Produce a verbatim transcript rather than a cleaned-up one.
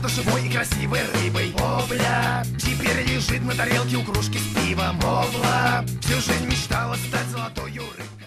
когда-то живой и красивой рыбой. О, бля, теперь лежит на тарелке у кружки с пивом. О, бля, всю жизнь мечтала стать золотой рыбкой.